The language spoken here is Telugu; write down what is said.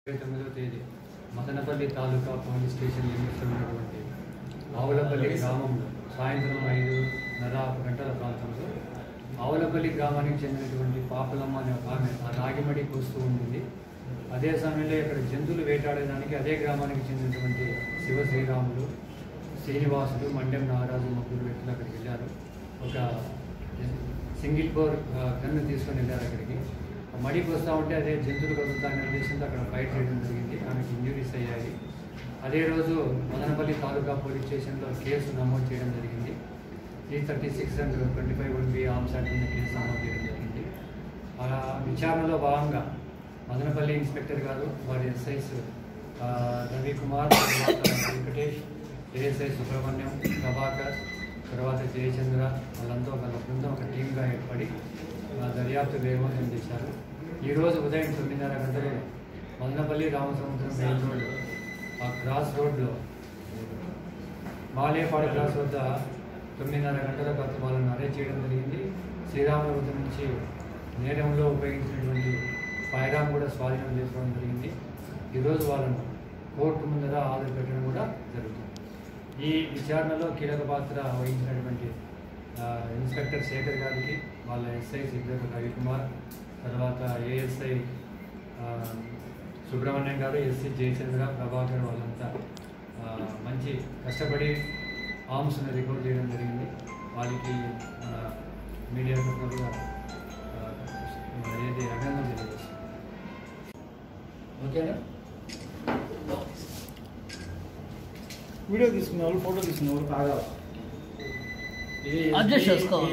29వ తేదీ మదనపల్లి తాలూకా పోలీస్ స్టేషన్ లిమిట్స్లో ఉన్నటువంటి ఆవులపల్లి గ్రామంలో సాయంత్రం 5:30 గంటల ప్రాంతంలో ఆవులపల్లి గ్రామానికి చెందినటువంటి పాపలమ్మ అనే ఆమె ఆ రాగిమడి కూస్తూ ఉంటుంది. అదే సమయంలో ఇక్కడ జంతువులు వేటాడడానికి అదే గ్రామానికి చెందినటువంటి శివ శ్రీరాములు, శ్రీనివాసులు, మండెం నాగరాజు ముగ్గురు వ్యక్తులు అక్కడికి వెళ్ళారు. ఒక సింగిల్ బోర్ గన్ను తీసుకొని వెళ్ళారు. అక్కడికి మడికి వస్తూ ఉంటే అదే జంతువులు కదులుతాయనే ఉద్దేశంతో అక్కడ ఫైట్ చేయడం జరిగింది. ఆమెకు ఇంజురీస్ అయ్యాయి. అదే రోజు మదనపల్లి తాలూకా పోలీస్ స్టేషన్లో కేసు నమోదు చేయడం జరిగింది. 336 and 25 ఆర్మ్స్ యాక్ట్ కింద కేసు నమోదు చేయడం జరిగింది. ఆ విచారణలో భాగంగా మదనపల్లి ఇన్స్పెక్టర్ గారు, వారి ఎస్ఐస్ రవికుమార్, వెంకటేష్, ఏఎస్ఐ సుబ్రహ్మణ్యం, ప్రభాకర్, తర్వాత జయచంద్ర వాళ్ళంతా ఒక బృందం ఒక టీమ్గా ఏర్పడి దర్యాప్తు వేగవంతం చేశారు. ఈరోజు ఉదయం 9:30 గంటలు మదనపల్లి రామసముద్రం మెయిన్ రోడ్ ఆ క్రాస్ రోడ్లో బాలేపాడు క్రాస్ వద్ద 9:30 గంటలకు వాళ్ళని అరెస్ట్ చేయడం జరిగింది. శ్రీరాముల వద్ద నుంచి నేరంలో ఉపయోగించినటువంటి ఫైరామ్ కూడా స్వాధీనం చేసుకోవడం జరిగింది. ఈరోజు వాళ్ళను కోర్టు ముందర హాజరు పెట్టడం కూడా జరుగుతుంది. ఈ విచారణలో కీలక పాత్ర వహించినటువంటి ఇన్స్పెక్టర్ శేఖర్ గారికి, వాళ్ళ ఎస్ఐస్ ఇద్దరు రవికుమార్, తర్వాత ఏఎస్ఐ సుబ్రహ్మణ్యం గారు, ఎస్సీ జయచంద్ర, ప్రభాకర్ వాళ్ళంతా మంచి కష్టపడి ఆర్మ్స్ని రికవర్ చేయడం జరిగింది. వాళ్ళకి మీడియా తరఫున ఏది అభినందన తెలియజేస్తుంది. ఓకేనా? వీడియో తీసుకునే వాళ్ళు, ఫోటో తీసుకునే వాళ్ళు కాగా అడ్జస్ట్ చేసుకోవాలి.